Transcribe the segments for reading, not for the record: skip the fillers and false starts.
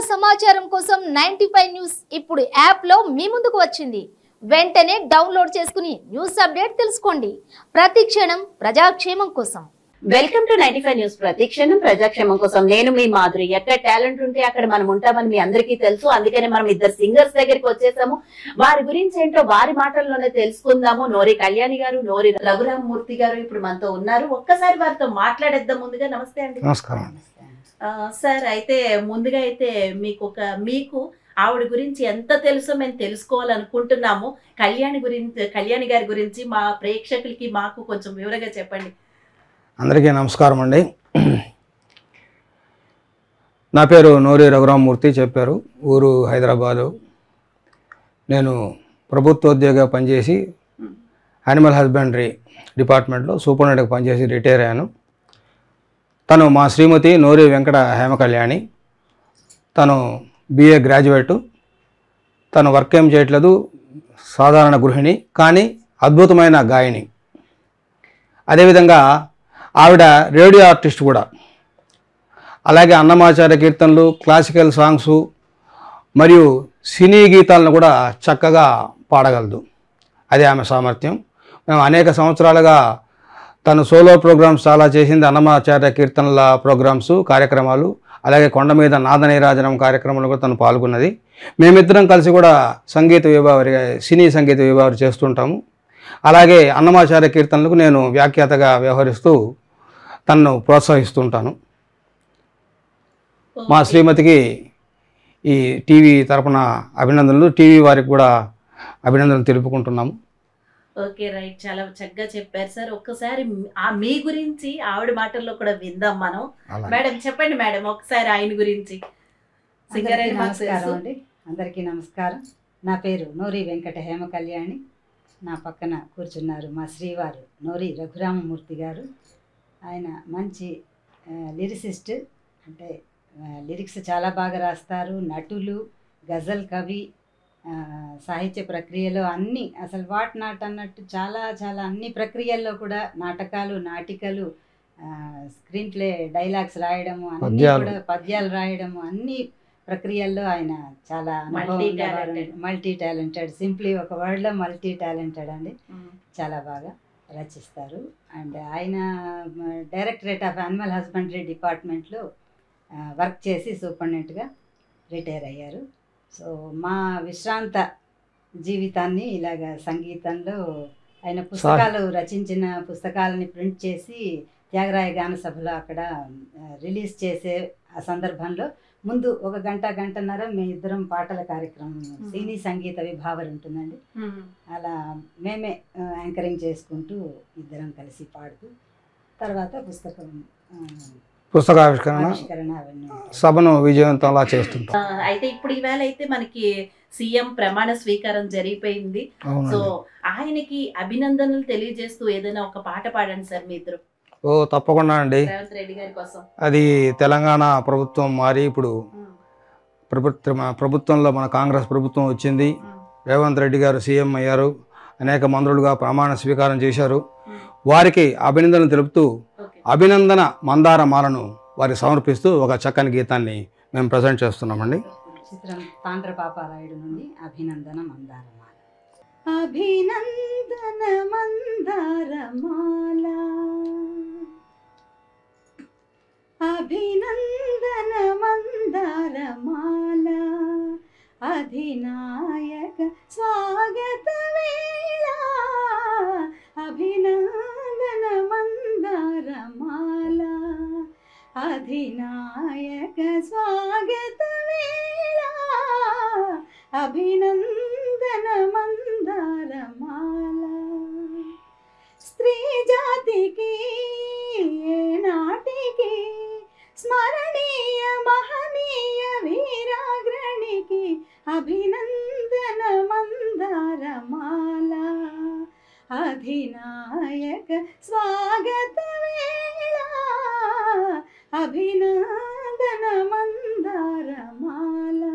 సమాచారం కోసం 95 న్యూస్ ఇప్పుడు యాప్ లో మీ ముందుకు వచ్చింది. వెంటనే డౌన్లోడ్ చేసుకుని న్యూస్ అప్డేట్ తెలుసుకోండి. ప్రతి క్షణం ప్రజాక్షేమం కోసం. Welcome to 95 news. ప్రతిక్షణం ప్రజాక్షేమం కోసం. నేను మీ మాధురి. ఎక్కడ టాలెంట్ ఉంటే అక్కడ మనం ఉంటామని మీ అందరికీ తెలుసు. అందుకనే మనం ఇద్దరు సింగర్స్ దగ్గరికి వచ్చేసాము. వారి గురించి ఏంటో వారి మాటల్లోనే తెలుసుకుందాము. నోరి కళ్యాణి గారు, నోరి రఘురామమూర్తి గారు ఇప్పుడు మనతో ఉన్నారు. ఒక్కసారి వారితో మాట్లాడేద్దాం. ముందుగా నమస్తే అండి. నమస్కారం. సార్, అయితే ముందుగా అయితే మీకు ఆవిడ గురించి ఎంత తెలుసో మేము తెలుసుకోవాలనుకుంటున్నాము. కళ్యాణి గారి గురించి మా ప్రేక్షకులకి మాకు కొంచెం వివరంగా చెప్పండి. అందరికీ నమస్కారం అండి. నా పేరు నోరి రఘురామమూర్తి. చెప్పారు, ఊరు హైదరాబాదు. నేను ప్రభుత్వోద్యోగిగా పనిచేసి యానిమల్ హస్బెండరీ డిపార్ట్మెంట్లో సూపరింటెండెంట్గా పనిచేసి రిటైర్ అయ్యాను. తను మా శ్రీమతి నోరి వెంకట హేమ కళ్యాణి. తను BA గ్రాడ్యుయేటు. తను వర్క్ ఏం చేయట్లేదు, సాధారణ గృహిణి, కానీ అద్భుతమైన గాయని. అదేవిధంగా ఆవిడ రేడియో ఆర్టిస్ట్ కూడా. అలాగే అన్నమాచార్య కీర్తనలు, క్లాసికల్ సాంగ్సు మరియు సినీ గీతాలను కూడా చక్కగా పాడగలదు. అదే ఆమె సామర్థ్యం. మేము అనేక సంవత్సరాలుగా తను సోలో ప్రోగ్రామ్స్ చాలా చేసింది. అన్నమాచార్య కీర్తనల ప్రోగ్రామ్స్, కార్యక్రమాలు, అలాగే కొండ మీద నాదనీరాజనం కార్యక్రమంలో కూడా తను పాల్గొన్నది. మేమిద్దరం కలిసి కూడా సంగీత విభావరి, సినీ సంగీత విభావరి చేస్తుంటాము. అలాగే అన్నమాచార్య కీర్తనలకు నేను వ్యాఖ్యాతగా వ్యవహరిస్తూ తనను ప్రోత్సహిస్తుంటాను. మా శ్రీమతికి ఈ టీవీ తరపున అభినందనలు, టీవీ వారికి కూడా అభినందనలు తెలుపుకుంటున్నాము. Okay, right. చాలా చక్కగా చెప్పారు సార్. ఒక్కసారి మీ గురించి ఆవిడ మాటల్లో కూడా విందాం మనం. మేడం చెప్పండి మేడం, ఒకసారి ఆయన గురించి. నమస్కారం అండి, అందరికీ నమస్కారం. నా పేరు నోరి వెంకట హేమ కళ్యాణి. నా పక్కన కూర్చున్నారు మా శ్రీవారు నోరి రఘురామమూర్తి గారు. ఆయన మంచి లిరిసిస్ట్, అంటే లిరిక్స్ చాలా బాగా రాస్తారు. నటులు, గజల్ కవి, సాహిత్య ప్రక్రియలో అన్నీ, అసలు వాట్ నాట్ అన్నట్టు చాలా చాలా అన్ని ప్రక్రియల్లో కూడా నాటకాలు, నాటికలు, స్క్రీన్ ప్లే, డైలాగ్స్ రాయడము, అన్నీ కూడా పద్యాలు రాయడము, అన్ని ప్రక్రియల్లో ఆయన చాలా మల్టీ టాలెంటెడ్. సింప్లీ ఒక వర్డ్లో మల్టీ టాలెంటెడ్ అండి. చాలా బాగా రచిస్తారు. అండ్ ఆయన డైరెక్టరేట్ ఆఫ్ యానిమల్ హస్బెండరీ డిపార్ట్మెంట్లో వర్క్ చేసి సూపరింటెండెంట్గా రిటైర్ అయ్యారు. సో మా విశ్రాంత జీవితాన్ని ఇలాగ సంగీతంలో ఆయన పుస్తకాలు రచించిన పుస్తకాలని ప్రింట్ చేసి త్యాగరాయ గాన సభలో అక్కడ రిలీజ్ చేసే ఆ సందర్భంలో ముందు ఒక గంటన్నర మేము ఇద్దరం పాటల కార్యక్రమం, సినీ సంగీత విభావరి ఉంటుందండి, అలా మేమే యాంకరింగ్ చేసుకుంటూ ఇద్దరం కలిసి పాడుతూ తర్వాత పుస్తకావిష్కరణ సభను విజయవంతంలా చేస్తుంటాం. అయితే ఇప్పుడు ఈవేళ అయితే మనకి సీఎం ప్రమాణ స్వీకారం జరిగిపోయింది. సో ఆయనకి అభినందనలు తెలియజేస్తూ ఏదైనా ఒక పాట పాడండి సార్ మీ ఇద్దరు. ఓ తప్పకుండా అండి. రేవంత్ రెడ్డి గారి కోసం. అది తెలంగాణ ప్రభుత్వం మారి ఇప్పుడు ప్రభుత్వంలో మన కాంగ్రెస్ ప్రభుత్వం వచ్చింది. రేవంత్ రెడ్డి గారు సీఎం అయ్యారు. అనేక మంత్రులుగా ప్రమాణ స్వీకారం చేశారు. వారికి అభినందనలు తెలుపుతూ అభినందన మందారమాలను వారికి సమర్పిస్తూ ఒక చక్కని గీతాన్ని మేము ప్రజెంట్ చేస్తున్నామండి. చిత్రం తాండ్ర పాపారాయుడు నుండి అభినందన మందారమాల. అభినందన మందారమాల, అభినందన మందారమాల, అధినాయక స్వాగత వేళ, అభినందన మందారమాల, అధినాయక స్వాగత వేళ, అభినందన మందారమాల. స్త్రీ జాతికి నాటికి స్మరణీయ మహనీయ వీరాగ్రణికి అభినందన మందారమాల, అధినాయక స్వాగత వేళ, అభినందన మందారమాల.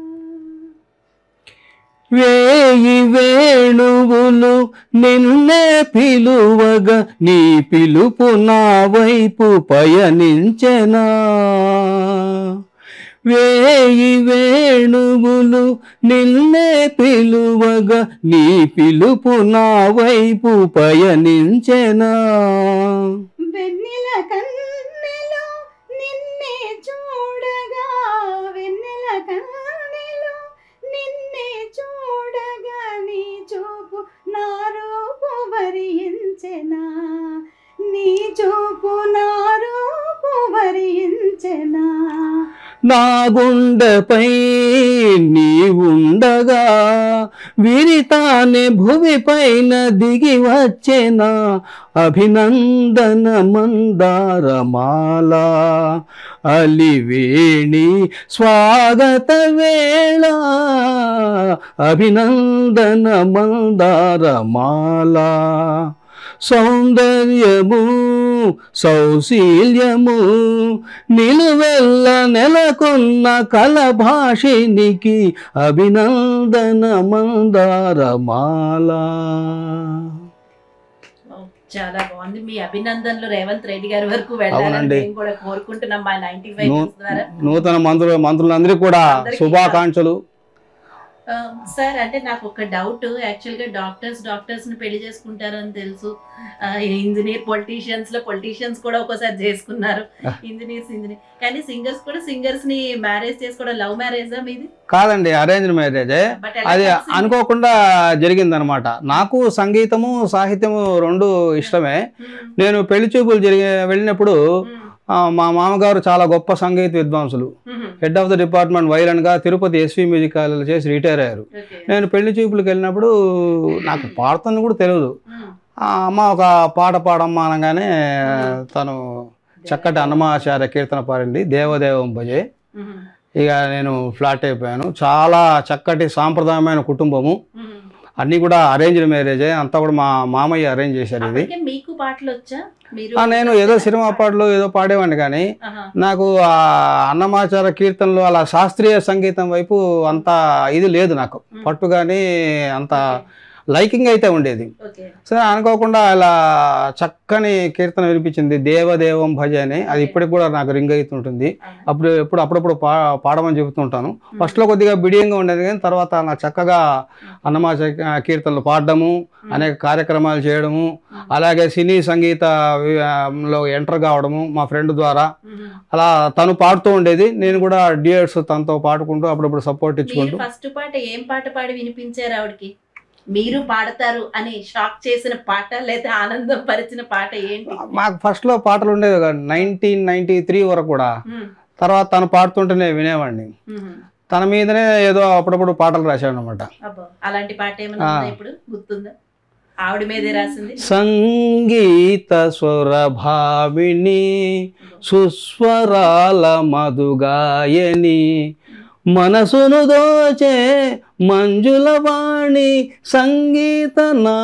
వేయి వేణువులు నిన్నే పిలువగా నీ పిలుపు నా వైపు పయనించెనా వేయి వేణువులు నిన్నే పిలువగా నీ పిలుపు నా వైపు పయనించెనా. వెన్నెల కన్నెలో నిన్నే చూడగా, వెన్నెల కన్నెలో నిన్నే చూడగా నీ చూపు నా రూపు వరించెనా, నీ చూపు నా రూపు వరించెనా. నా గుండెపై నీ ఉండగా విరితానే భువి పైన దిగి వచ్చెనా. అభినందన మందారమాల అలివేణి స్వాగత వేళ, అభినందన మందారమాల. సౌందర్యము సౌశీల్యము నిలువెల్ల నెలకొన్న కలభాషినికి అభినందన మందారమాల. చాలా బాగుంది. మీ అభినందనలు రేవంత్ రెడ్డి గారి వరకు వెళ్ళాలని అవునండి. మేము కూడా కోరుకుంటున్నాం మా 95 న్యూస్ ద్వారా. నూతన మంత్రులందరికీ కూడా శుభాకాంక్షలు. సార్ అంటే నాకు ఒక డౌట్, యాక్చువల్ గా డాక్టర్స్ ని పెళ్లి చేసుకుంటారని తెలుసు, పొలిటీషియన్స్ కూడా ఒక్కోసారి చేసుకున్నారు, ఇంజనీర్ కానీ సింగర్స్ ని మ్యారేజ్ చేసుకోవడం లవ్ మ్యారేజా మీది? కాదండి, అరేంజ్డ్ మ్యారేజే. అది అనుకోకుండా జరిగిందనమాట. నాకు సంగీతము సాహిత్యము రెండు ఇష్టమే. నేను పెళ్లి చూపులు వెళ్ళినప్పుడు మా మామగారు చాలా గొప్ప సంగీత విద్వాంసులు, head of the department violin గా తిరుపతి ఎస్వి మ్యూజిక్ కాలేజ్ చేసి రిటైర్ అయ్యారు. నేను పెళ్లి చూపులకు వెళ్ళినప్పుడు నాకు పాడుతుంది కూడా తెలియదు. అమ్మ ఒక పాట పాడమ్మా అనగానే తను చక్కటి అన్నమాచార్య కీర్తన పాడింది, దేవదేవం భజే. ఇక నేను ఫ్లాట్ అయిపోయాను. చాలా చక్కటి సాంప్రదాయమైన కుటుంబము, అన్నీ కూడా అరేంజ్డ్ మ్యారేజే. అంతా కూడా మా మామయ్య అరేంజ్ చేశారు. ఇది మీకు పాటలు వచ్చా? నేను ఏదో సినిమా పాటలు ఏదో పాడేవాడిని, కానీ నాకు ఆ అన్నమాచార కీర్తనలు అలా శాస్త్రీయ సంగీతం వైపు అంత ఇది లేదు, నాకు పట్టు కానీ అంత లైకింగ్ అయితే ఉండేది. సరే అనుకోకుండా అలా చక్కని కీర్తన వినిపించింది, దేవదేవం భజ అని. అది ఇప్పటికి కూడా నాకు రింగ్ అవుతుంటుంది. అప్పుడప్పుడు పాడమని చెబుతుంటాను. ఫస్ట్లో కొద్దిగా బిడియంగా ఉండేది, కానీ తర్వాత నాకు చక్కగా అన్నమాచ కీర్తనలు పాడడము, అనేక కార్యక్రమాలు చేయడము, అలాగే సినీ సంగీతంలో ఎంటర్ కావడము మా ఫ్రెండ్ ద్వారా. అలా తను పాడుతూ ఉండేది, నేను కూడా డ్యూయట్స్ తనతో పాడుకుంటూ అప్పుడప్పుడు సపోర్ట్ ఇచ్చుకుంటూ. ఫస్ట్ పాట ఏం పాట పాడి వినిపించారు ఆవిడకి? మీరు పాడతారు అని షాక్ చేసిన పాట లేదా ఆనందం పరిచిన పాట ఏంటి? మాకు ఫస్ట్ లో పాటలు ఉండేవి 1993 వరకు కూడా. తర్వాత తను పాడుతుంటేనే వినేవాడిని. తన మీదనే ఏదో అప్పుడప్పుడు పాటలు రాశాడు అనమాట. అలాంటి పాట ఏమైనా ఇప్పుడు గుర్తుందా? ఆవిడ మీదే రాసింది. సంగీత స్వరభావిని సుస్వరాల మధుగాయని మనసును దోచే మంజుల వాణి సంగీత నా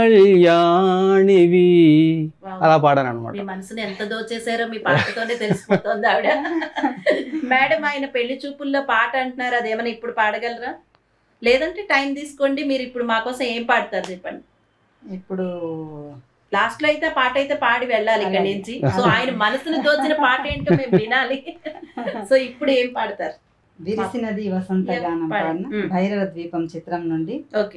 కళ్యాణివి. అలా పాడాను అనమాట. మీ మనసుని ఎంత దోచేశారో మీ పాటతోనే తెలిసిపోతుంది ఆవిడ. మేడం, ఆయన పెళ్లి చూపుల్లో పాట అంటున్నారు, అదేమైనా ఇప్పుడు పాడగలరా? లేదంటే టైం తీసుకోండి, మీరు ఇప్పుడు మా కోసం ఏం పాడతారు చెప్పండి. ఇప్పుడు లాస్ట్ లో అయితే పాట అయితే పాడి వెళ్ళాలి ఇక్కడ నుంచి. సో ఆయన మనసుని దోచిన పాట ఏంటో మేము వినాలి. సో ఇప్పుడు ఏం పాడతారు? విరిసినది వసంత గానం పాడిన భైరవ ద్వీపం చిత్రం నుండి. ఓకే.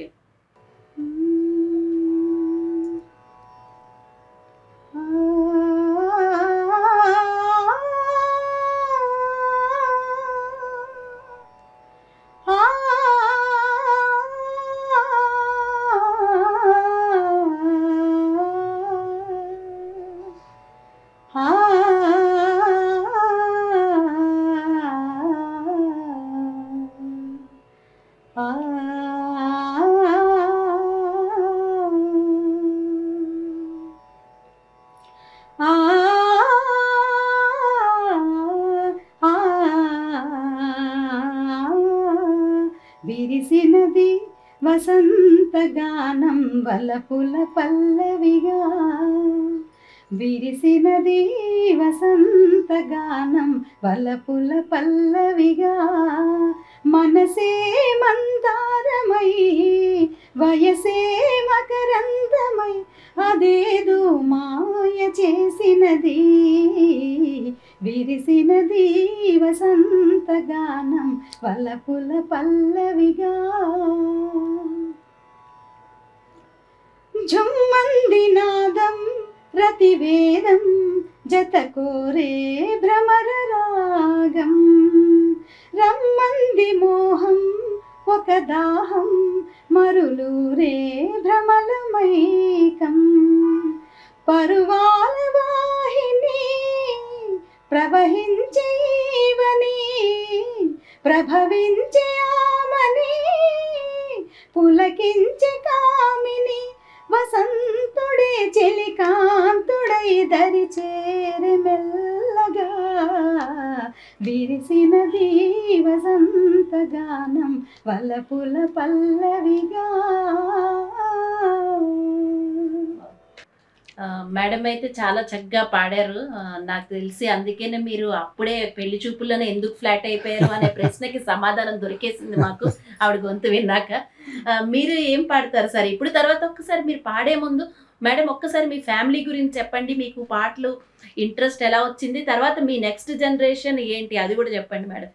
విరిసినది వసంత గానం వలపుల పల్లవిగా, విరిసినది వసంత గానం వలపుల పల్లవిగా, మనసే మందారమై వయసే మకరందమై అదేదో మాయ చేసినది, విరిసినది వసంతగానం వలపుల పల్లవిగా జుమ్మంది నాదం రతివేదం జత కోరే భ్రమర రాగం రమ్మంది మోహం ఒక దాహం మరులూరే భ్రమలమైకం పరువాల వాహిని ప్రవహించేవని ప్రభవించే ఆమని పులకించే కామిని వసంతుడే చెలికాంతుడై దరి చేరి మెల్లగా విరిసినది వసంతగానం వలపుల పల్లవిగా. మేడం అయితే చాలా చక్కగా పాడారు. నాకు తెలిసి అందుకనే మీరు అప్పుడే పెళ్లి చూపుల్లోనే ఎందుకు ఫ్లాట్ అయిపోయారు అనే ప్రశ్నకి సమాధానం దొరికేసింది మాకు ఆవిడ గొంతు విన్నాక. మీరు ఏం పాడతారు సార్ ఇప్పుడు? తర్వాత ఒక్కసారి మీరు పాడే ముందు మేడం ఒక్కసారి మీ ఫ్యామిలీ గురించి చెప్పండి. మీకు పాటలు ఇంట్రెస్ట్ ఎలా వచ్చింది, తర్వాత మీ నెక్స్ట్ జనరేషన్ ఏంటి అది కూడా చెప్పండి మేడం.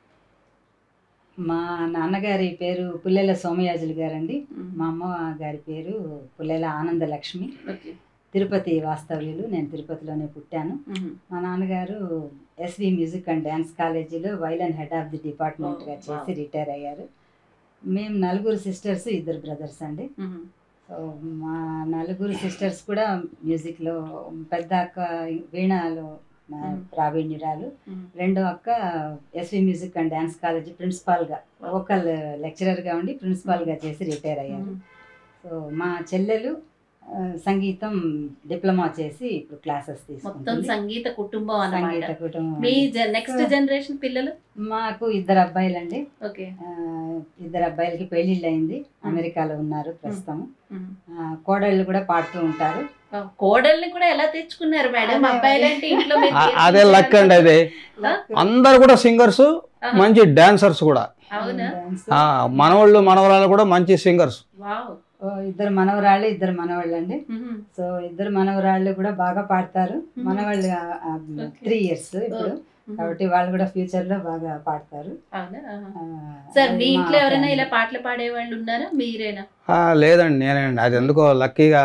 మా నాన్నగారి పేరు పుల్లెల సోమయాజులు గారండి. మా అమ్మ గారి పేరు పుల్లెల ఆనందలక్ష్మి. తిరుపతి వాస్తవ్యులు. నేను తిరుపతిలోనే పుట్టాను. మా నాన్నగారు ఎస్వి మ్యూజిక్ అండ్ డ్యాన్స్ కాలేజీలో వైలన్ హెడ్ ఆఫ్ ది డిపార్ట్మెంట్గా చేసి రిటైర్ అయ్యారు. మేము 4 సిస్టర్స్ 2 బ్రదర్స్ అండి. సో మా 4 సిస్టర్స్ కూడా మ్యూజిక్లో, పెద్ద అక్క వీణాలో ప్రావీణ్యురాలు, రెండో అక్క SV music and dance college ప్రిన్సిపాల్గా వోకల్ లెక్చరర్గా ఉండి ప్రిన్సిపాల్గా చేసి రిటైర్ అయ్యారు. సో మా చెల్లెలు సంగీతం డిప్లొమా చేసి ఇప్పుడు క్లాసెస్ తీసుకుంటుంది. సంగీత కుటుంబం అన్నమాట. సంగీత కుటుంబం. మీ నెక్స్ట్ జనరేషన్ పిల్లలు? మాకు 2 అబ్బాయిలండి. 2 అబ్బాయిలకి పెళ్లిళ్ళు అయింది, అమెరికాలో ఉన్నారు ప్రస్తుతం. కోడళ్ళు కూడా పాడుతూ ఉంటారు. కోడల్ని కూడా ఎలా తెచ్చుకున్నారు మేడం? అబ్బాయిలంటే ఇంట్లో అదే లక్ అండి. అదే అందరు కూడా సింగర్స్, మంచి డాన్సర్స్ కూడా. మనవాళ్ళు మనవరాలు కూడా మంచి సింగర్స్. 2 మనవరాళ్ళు 2 మనవాళ్ళు అండి. సో 2 మనవరాళ్ళు కూడా బాగా పాడతారు. మనవాళ్ళు 3 years ఇప్పుడు, కాబట్టి వాళ్ళు కూడా ఫ్యూచర్ లో బాగా పాడతారు. సార్ మీ ఇంట్లో ఎవరైనా ఇలా పాటలు పాడే వాళ్ళు ఉన్నారా? మీరేనా? లేదండి, నేనండి. అది ఎందుకో లక్కీగా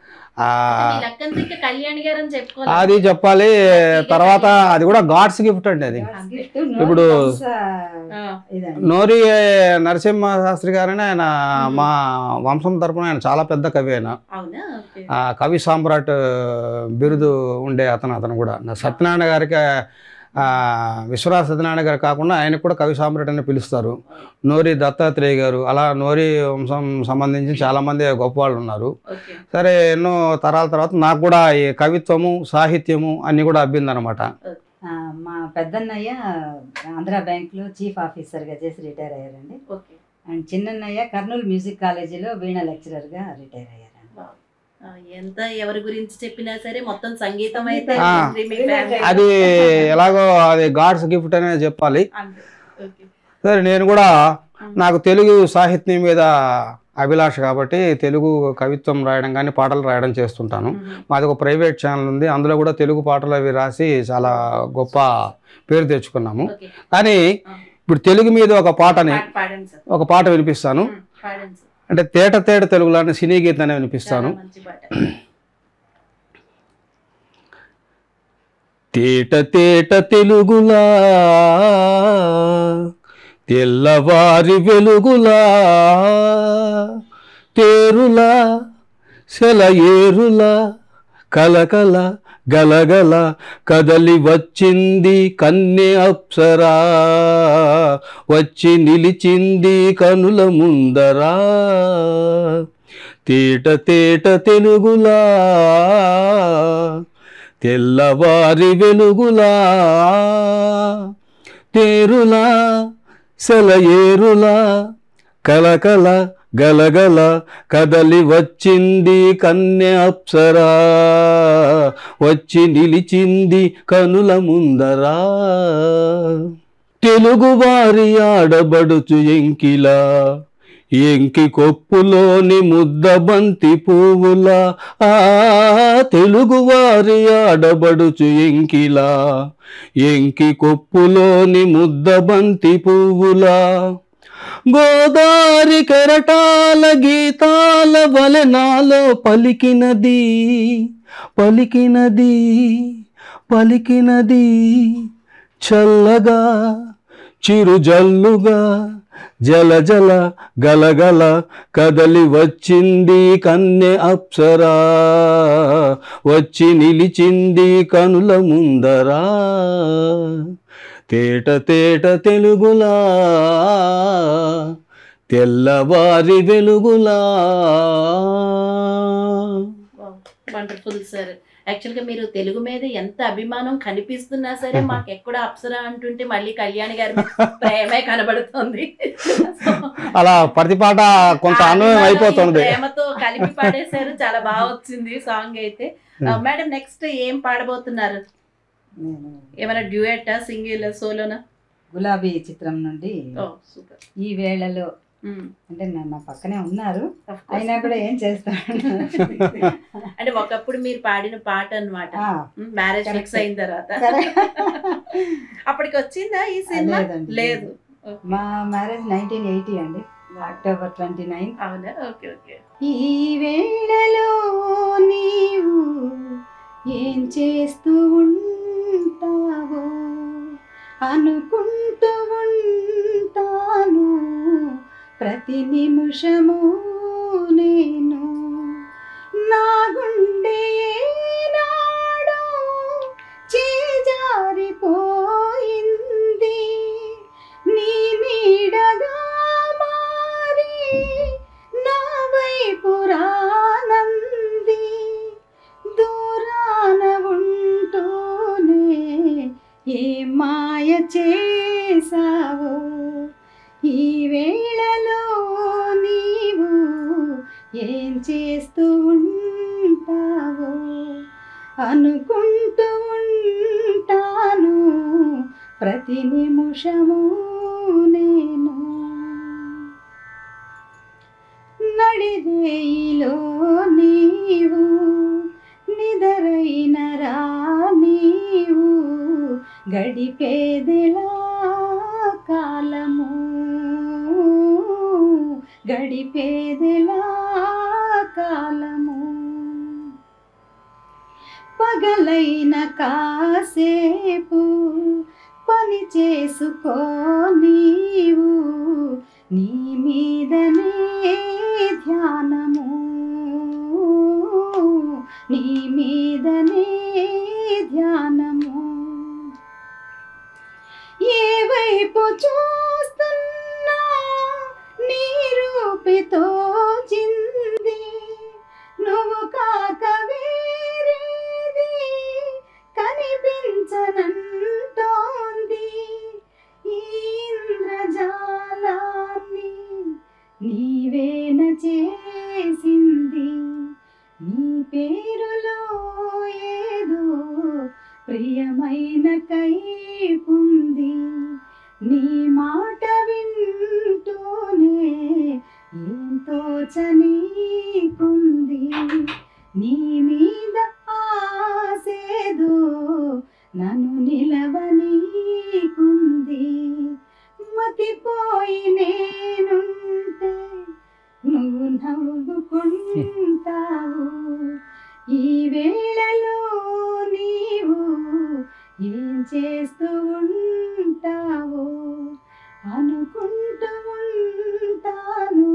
కళ్యాణ్ గారు అని చెప్పుకోవాలి. అది చెప్పాలి. తర్వాత అది కూడా గాడ్స్ గిఫ్ట్ అండి. అది ఇప్పుడు నోరి నరసింహ శాస్త్రి గారని ఆయన మా వంశం తరపున ఆయన చాలా పెద్ద కవి. ఆయన కవి సామ్రాట్ బిరుదు ఉండే అతను కూడా సత్యనారాయణ గారికి, విశ్వనాథ సత్యనారాయణ గారు కాకుండా ఆయనకు కూడా కవి సామ్రాట్ అని పిలుస్తారు. నోరి దత్తాత్రేయ గారు, అలా నోరి వంశం సంబంధించి చాలామంది గొప్ప వాళ్ళు ఉన్నారు. సరే, ఎన్నో తరాల తర్వాత నాకు కూడా ఈ కవిత్వము సాహిత్యము అన్నీ కూడా అబ్బిందనమాట. మా పెద్దన్నయ్య ఆంధ్ర బ్యాంక్లో చీఫ్ ఆఫీసర్గా చేసి రిటైర్ అయ్యారండి. అండ్ చిన్నన్నయ్య కర్నూలు మ్యూజిక్ కాలేజీలో వీణ లెక్చరర్గా రిటైర్ అయ్యారు. ఎంత ఎవరి గురించి చెప్పినా సరే మొత్తం సంగీతం అయితే అది ఎలాగో అది గాడ్స్ గిఫ్ట్ అనే చెప్పాలి. సరే, నేను కూడా నాకు తెలుగు సాహిత్యం మీద అభిలాష కాబట్టి తెలుగు కవిత్వం రాయడం కానీ పాటలు రాయడం చేస్తుంటాను. మాది ఒక ప్రైవేట్ ఛానల్ ఉంది, అందులో కూడా తెలుగు పాటలు అవి రాసి చాలా గొప్ప పేరు తెచ్చుకున్నాము. కానీ ఇప్పుడు తెలుగు మీద ఒక పాట వినిపిస్తాను. అంటే తేట తేట తెలుగులాంటి సినీ గీతాన్ని వినిపిస్తాను. తేట తేట తెలుగులా తెల్లవారి వెలుగులా తేరులా సెలయేరులా కలకల గలగల కదలి వచ్చింది కన్నె అప్సరా, వచ్చి నిలిచింది కనుల ముందరా. తేట తేట తెలుగులా తెల్లవారి వెలుగులా తేరులా సెలయేరులా కలకల గలగల కదలి వచ్చింది కన్నె అప్సరా, వచ్చి నిలిచింది కనుల ముందరా. తెలుగు వారి ఆడబడుచు ఎంకిలా ఎంకి కొప్పులోని ముద్దబంతి పువ్వులా ఆ తెలుగువారి ఆడబడుచు ఎంకిలా ఎంకి కొప్పులోని ముద్దబంతి పువ్వులా గోదారి కెరటాల గీతాల వలె నాలో పలికినది పలికినది పలికినది చల్లగా చిరుజల్లుగా జల జల గలగల కదలి వచ్చింది కన్నె అప్సరా వచ్చి నిలిచింది కనుల ముందరా తేట తేట తెలుగులా తెల్లవారి వెలుగులా. Wonderful sir. యాక్చువల్గా మీరు తెలుగు మీద ఎంత అభిమానం కనిపిస్తున్నా సరే మాకు ఎక్కడ అప్సరా అంటుంటే మళ్ళీ కళ్యాణి గారి ప్రేమే కనబడుతుంది. అలా ప్రతి పాట కొంత అన్వయం అయిపోతుంది. ప్రేమతో కలిపి పాడేశారు, చాలా బాగా వచ్చింది సాంగ్ అయితే. మేడం నెక్స్ట్ ఏం పాడబోతున్నారు? ఏమైనా డ్యూయట్, సింగిల్, సోలోనా? గులాబీ చిత్రం నుండి సూపర్. ఈ వేళలో అంటే నా పక్కనే ఉన్నారు, అయినా కూడా ఏం చేస్తాను అంటే ఒకప్పుడు మీరు పాడిన పాట అన్నమాట. మ్యారేజ్ ఫిక్స్ అయిన తర్వాత అప్పటికి వచ్చిందా ఈ సినిమా? లేదు, మా మ్యారేజ్ 1980 అండి, అక్టోబర్ 29. అవునా? Okay okay. ఈ వేళలో నీవు ఏం చేస్తూ ఉంటావో అనుకుంటూ ఉంటాను ప్రతి నిమిషము నేను. నా గుండె ఏనాడో చేజారిపోయింది, నీ నీడగా మారి నా వైపు రానంది. దూరాన ఉంటూనే ఏ మాయ చేసావో ఈ వేళలో నీవు ఏం చేస్తూ ఉంటావో అనుకుంటూ ఉంటాను ప్రతి నిమిషము నేను. నడిరేయిలో నీవు నిదరైన రా నీవు గడిపేదెలా కాలము గడిపేదెలా కాలము. పగలైన కాసేపు పని చేసుకో నీవు, నీ మీదనే ధ్యానము నీ మీదనే ధ్యానము. ఏ వైపు చూస్తున్నా నీ రూపితో చింది, నువ్వు కాక వేరేది కనిపించనంటోంది. ఈ ఇంద్రజాలాన్ని నీవేన చేసింది, నీ పేరులో ఏదో ప్రియమైన కైపుంది. నీ మాట వింటూనే ఎంతో చనీకుంది, నీ మీద ఆసేదో నన్ను నిలవనీకుంది. మతిపోయి నేనుంటే నువ్వు నవ్వుకుంటావు, ఈ వేళలో నీవు ఏం చేస్తూ ఉంటావో అనుకుంటూ ఉంటాను.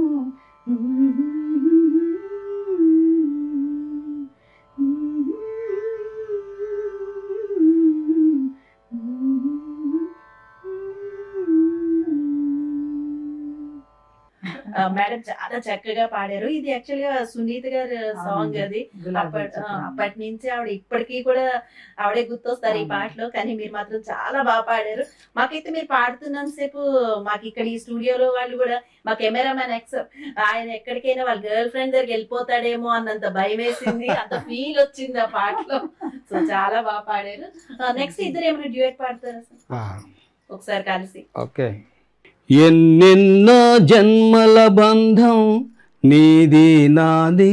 మేడం చాలా చక్కగా పాడారు. ఇది యాక్చువల్ గా సునీత గారి సాంగ్. అది అప్పటి నుంచి ఆవిడ ఇప్పటికీ కూడా ఆవిడే గుర్తొస్తారు ఈ పాటలో. కానీ మీరు మాత్రం చాలా బాగా పాడారు. మాకైతే మీరు పాడుతున్నంత సేపు మాకు ఇక్కడ ఈ స్టూడియోలో వాళ్ళు కూడా మా కెమెరామెన్ ఆయన ఎక్కడికైనా వాళ్ళ గర్ల్ ఫ్రెండ్ దగ్గరికి వెళ్ళిపోతాడేమో అన్నంత భయం వేసింది, అంత ఫీల్ వచ్చింది ఆ పాటలో. సో చాలా బాగా పాడారు. నెక్స్ట్ ఇద్దరు ఏమైనా డ్యూయట్ పాడతారా సార్ ఒకసారి కలిసి? ఓకే. ఎన్నెన్నో జన్మల బంధం నీది నాది,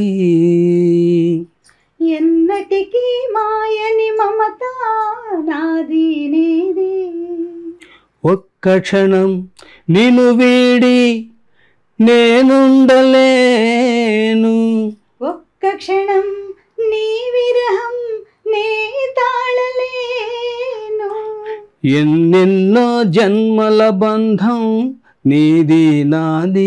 ఎన్నటికీ మాయని మమత నాది నీది, ఒక్క క్షణం నిన్ను వీడి నేనుండలేను, ఒక్క క్షణం నీ విరహం నే తాళలేను, ఎన్నెన్నో జన్మల బంధం నీది నాది,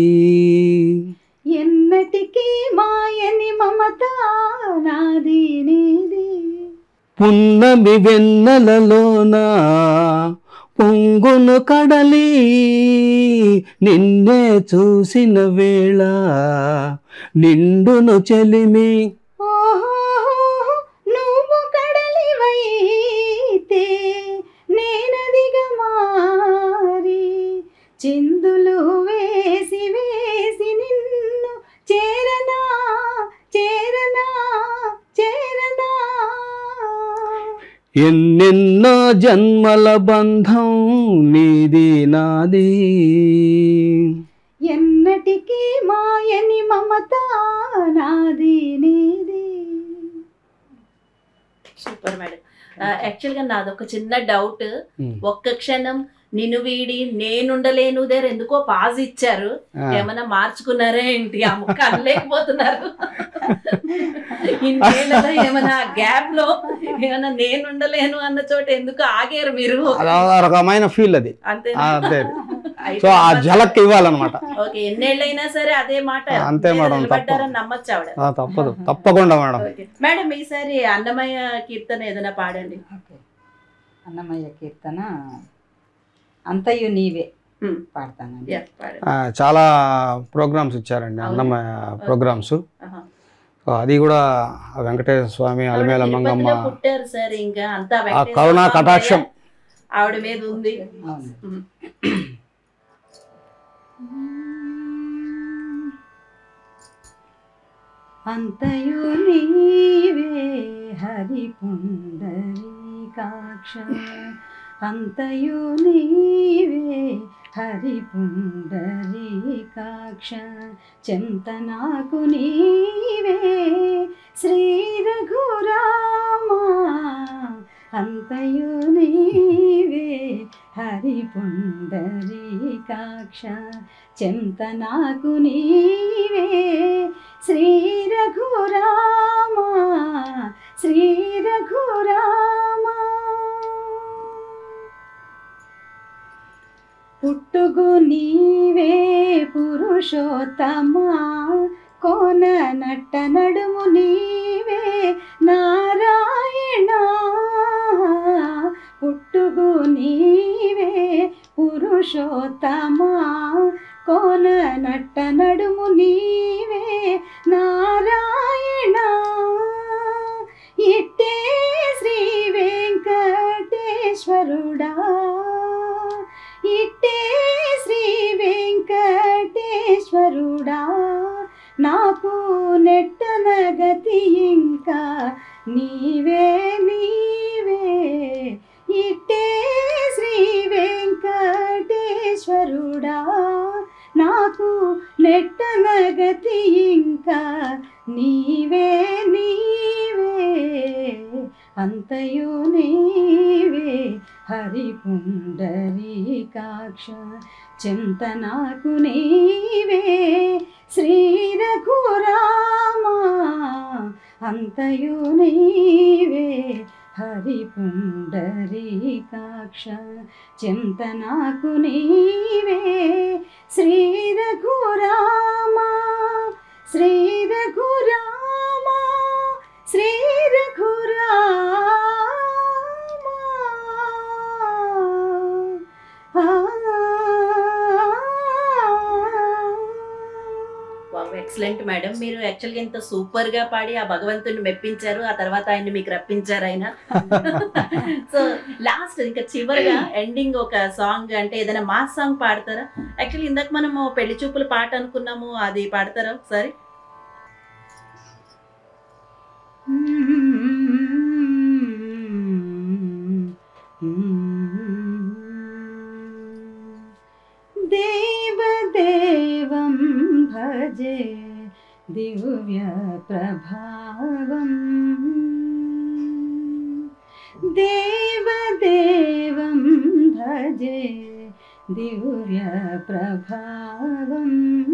ఎన్నటికీ మాయని మమత నాది నీది, పున్నమి వెన్నెలలోన పొంగును కడలి నిన్నే చూసిన వేళ నిండును చెలిమి, ఓహో నువ్వు కడలివైతే నేనదిగా మారి చిందులు వేసి వేసి నిన్ను చేరనా చేరనా చేరనా, ఎన్నెన్నో జన్మల బంధం నీది నాది, ఎన్నటికీ మాయని మమత నాది నీది. Super madam. యాక్చువల్గా నాదొక చిన్న డౌట్. ఒక్క క్షణం నిన్ను వీడి నేనుండలేను దగ్గర ఎందుకో పాజ్ ఇచ్చారు, ఏమన్నా మార్చుకున్నారా ఏంటి? ఆ ముక్క అనలేకపోతున్నారు. ఇన్నేళ్ళలో ఏమన్నా గ్యాప్ లో ఏమన్నా నేనుండలేను అన్న చోట ఎందుకు ఆగారు మీరు? రకమైన ఫీల్ అది అంతే. సో ఆ ఝలక్ ఇవ్వాలన్నమాట. ఓకే, ఎన్నేళ్ళైనా సరే అదే మాట అంతే మేడం, నిలబడ్డారని నమ్మచ్చు ఆవిడ. తప్పదు, తప్పకుండా మేడం. మేడం ఈసారి అన్నమయ్య కీర్తన ఏదైనా పాడండి. అన్నమయ్య కీర్తన అంతయు నీవే పాడతానండి. చాలా ప్రోగ్రామ్స్ ఇచ్చారండి, అన్నమయ్య ప్రోగ్రామ్స్. అది కూడా వెంకటేశ్వర స్వామి, అలమేల మంగమ్మ పుట్టారు సార్, ఇంకా అంతా కరుణా కటాక్షం ఆవిడ మీద ఉంది. అంతయు నీవే హరి పుండరీకాక్ష, అంతయు నీవే హరి పుండరీకాక్ష, చింతనాకు నీవే శ్రీ రఘురామా, అంతయు నీవే హరి పుండరీకాక్ష, చింతనాకు నీవే శ్రీ రఘురామా, శ్రీ రఘురామా. పుట్టుగు నీవే పురుషోత్తమా, కోన నట్ట నడుము నీవే నారాయణ, పుట్టుగు నీవే పురుషోత్తమా, కోన నట్ట నడుము నీవే నారాయణ, ఇట్టే శ్రీ వెంకటేశ్వరుడా, ఇట్టే శ్రీ వెంకటేశ్వరుడా, నాకు నెట్టన గతి ఇంకా నీవే నీవే, ఇట్టే శ్రీ వెంకటేశ్వరుడా, నాకు నెట్టన గతి ఇంకా నీవే నీవే, అంతయు నీవే హరి పుండరీకాక్ష, చింతనాకు నీవే శ్రీ రఘురామా, అంతయు నీవే హరి పుండరీకాక్ష, చింతనాకు నీవే శ్రీ రఘురామా, శ్రీ రఘురామా, శ్రీ రఘురామా. ఎక్సలెంట్ మేడం, మీరు యాక్చువల్గా ఇంత సూపర్ గా పాడి ఆ భగవంతుని మెప్పించారు, ఆ తర్వాత ఆయన మీకు రప్పించారు ఆయన. సో లాస్ట్ ఇంకా చివరిగా ఎండింగ్ ఒక సాంగ్ అంటే ఏదైనా మాస్ సాంగ్ పాడతారా? యాక్చువల్లీ ఇందాక మనము పెళ్లి చూపుల పాట అనుకున్నాము, అది పాడతారా ఒకసారి? భజే దివ్య ప్రభావం దేవదేవం భజే దివ్య ప్రభావం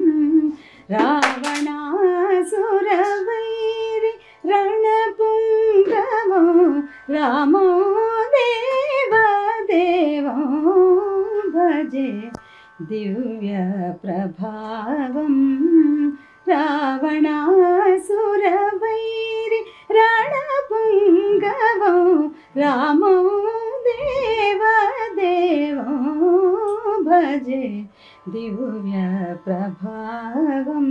రావణాసురవైరి రణపుంగమో రామో దేవదేవం భజే దివ్య ప్రభావం రావణాసురవైరి రణపుంగమో రామో దేవదేవం భజే దివ్య ప్రభావం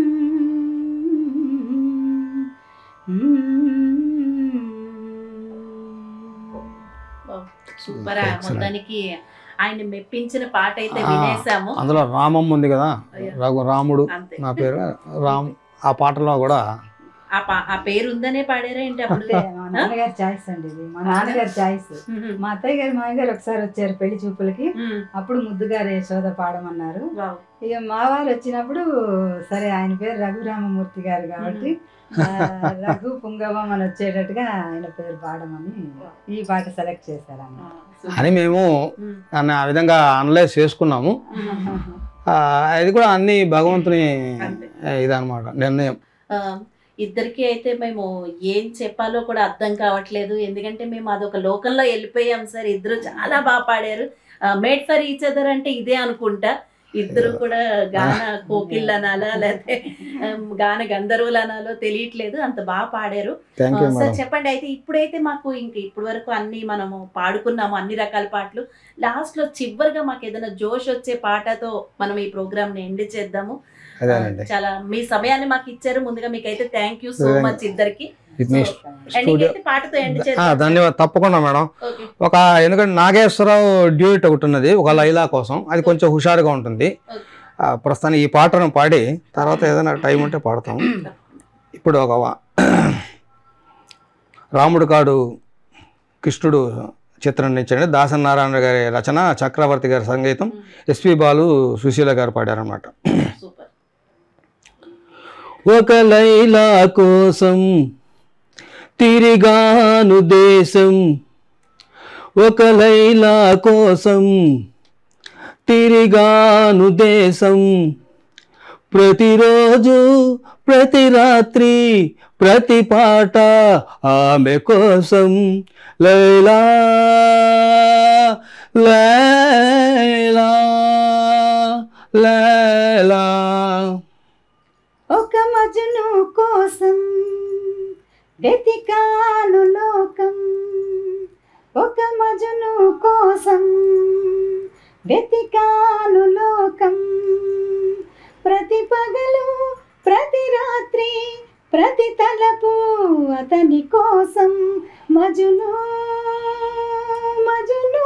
సూపర్. మొత్తానికి ఆయన మెప్పించిన పాట అయితే వినేసాము. అందులో రామమ్మ ఉంది కదా, రాముడు నా పేరు రామ్. ఆ పాటలో కూడా ఆ పేరు ఉందనే పాడారా ఏంటి? అప్పుడు మా నాన్నగారి చాయిస్ అండి ఇది, మా నాన్నగారి చాయిస్. మా అత్తయ్య గారు మామయ్య గారు ఒకసారి వచ్చారు పెళ్లి చూపులకి, అప్పుడు ముద్దుగారు యశోద పాడమన్నారు. ఇక మా వారు వచ్చినప్పుడు సరే ఆయన పేరు రఘురామమూర్తి గారు కాబట్టి రఘు పుంగవం అని వచ్చేటట్టుగా ఆయన పేరు పాడమని ఈ పాట సెలెక్ట్ చేశారు అని మేము దాన్ని ఆ విధంగా అనలైజ్ చేసుకున్నాము. అది కూడా అన్ని భగవంతుని ఇదన్నమాట నిర్ణయం. ఇద్దరికి అయితే మేము ఏం చెప్పాలో కూడా అర్థం కావట్లేదు, ఎందుకంటే మేము అదొక లోకంలో వెళ్ళిపోయాం సార్. ఇద్దరు చాలా బాగా పాడారు. మేడ్ ఫర్ ఈచ్ అదర్ అంటే ఇదే అనుకుంటా. ఇద్దరు కూడా గాన కోకిళ్ళు అనాలా లేకపోతే గాన గంధర్వులు అనాలో తెలియట్లేదు, అంత బాగా పాడారు సార్. చెప్పండి, అయితే ఇప్పుడైతే మాకు ఇంక ఇప్పటి వరకు అన్ని మనము పాడుకున్నాము, అన్ని రకాల పాటలు. లాస్ట్ లో చివరిగా మాకు ఏదైనా జోష్ వచ్చే పాటతో మనం ఈ ప్రోగ్రామ్ ని ఎండ్ చేద్దాము. చాలా మీ సమయాన్ని మాకు ఇచ్చారు. ముందుగా మీకైతే థ్యాంక్ యూ సో మచ్ ఇద్దరికి. పాటతో ఎండ్ చేద్దాం. ధన్యవాదాలు. తప్పకుండా మేడం. ఎందుకంటే నాగేశ్వరరావు డ్యూట్ ఒకటి ఉన్నది ఒక లైలా కోసం, అది కొంచెం హుషారుగా ఉంటుంది. ప్రస్తుతానికి ఈ పాటను పాడి తర్వాత ఏదైనా టైం ఉంటే పాడతాము. ఇప్పుడు ఒక రాముడు కాడు కృష్ణుడు చిత్రం నుంచండి, దాసరి నారాయణ గారి రచన, చక్రవర్తి గారి సంగీతం, ఎస్పి బాలు, సుశీల గారు పాడారన్నమాట. ఒక లైలా కోసం తిరిగాను దేశం, ఒక లైలా కోసం తిరిగాను దేశం, ప్రతిరోజు ప్రతి రాత్రి ప్రతి పాట ఆమె కోసం. లైలా లైలా లైలా. ఒక మజను కోసం వెతికాను లోకం, ఒక మజను కోసం వెతికాను లోకం, ప్రతి పగలు ప్రతి రాత్రి ప్రతి తలపు అతని కోసం. మజను మజను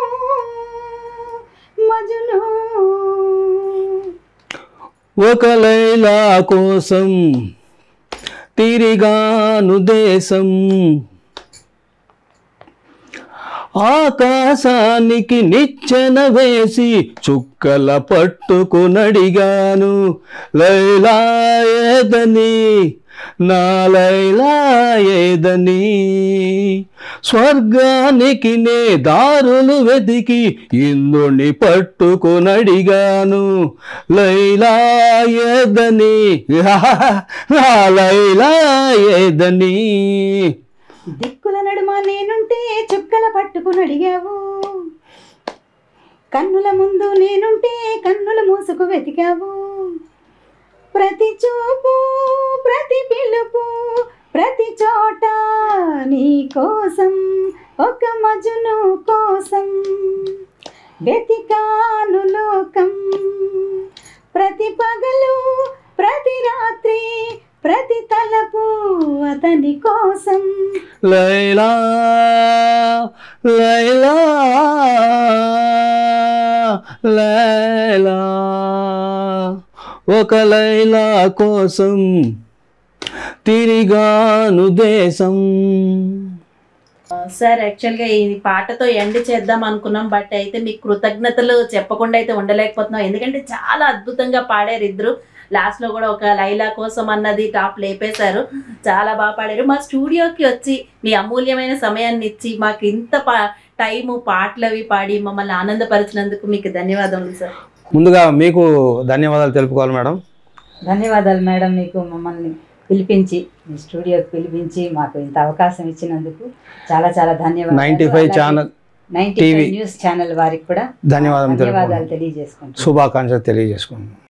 మజను. ఒక లైలా కోసం తిరిగాను దేశం, ఆకాశానికి నిచ్చెన వేసి చుక్కల పట్టుకునడిగాను. లైలా ఏదని నా లైలా ఏదని, స్వర్గానికి నే దారులు వెతికి ఇంద్రుని పట్టుకునడిగాను. లైలా ఏదని నా లైలా ఏదని. దిక్కుల నడుమ నేనుంటే చుక్కల పట్టుకుని అడిగావు, కన్నుల ముందు నేనుంటే కన్నుల మూసుకు వెతికావు. ప్రతి చూపు ప్రతి పిలుపు ప్రతి చోట నీ కోసం, ఒక మజును కోసం వెతికాను లోకం, ప్రతి పగలు ప్రతి రాత్రి ప్రతి తలపు అతని కోసం. లైలా లైలా లైలా. ఒక లైలా కోసం తిరిగాను దేశం. సార్, యాక్చువల్గా ఈ పాటతో ఎండ్ చేద్దాం అనుకున్నాం, బట్ అయితే మీకు కృతజ్ఞతలు చెప్పకుండా అయితే ఉండలేకపోతున్నాం, ఎందుకంటే చాలా అద్భుతంగా పాడారు ఇద్దరు. లాస్ట్ లో కూడా ఒక లైలా కోసం అన్నది టాప్ లేపేశారు. చాలా బాగా పాడారు. మా స్టూడియోకి వచ్చి మీ అమూల్యమైన సమయాన్ని ఇచ్చి మాకు ఇంత టైము పాటలు అవి పాడి మమ్మల్ని ఆనందపరిచినందుకు మీకు ధన్యవాదములు సార్. ముందుగా మీకు ధన్యవాదాలు తెలుపుకోవాలి మేడం. ధన్యవాదాలు మేడం, మీకు మమ్మల్ని పిలిపించి మీ స్టూడియోకి పిలిపించి మాకు ఇంత అవకాశం ఇచ్చినందుకు చాలా చాలా ధన్యవాదాలు. 95 ఛానల్ 95 న్యూస్ ఛానల్ వారికి కూడా ధన్యవాదాలు తెలియజేసుకుంటాం. శుభాకాంక్షలు తెలియజేసుకుంటాం.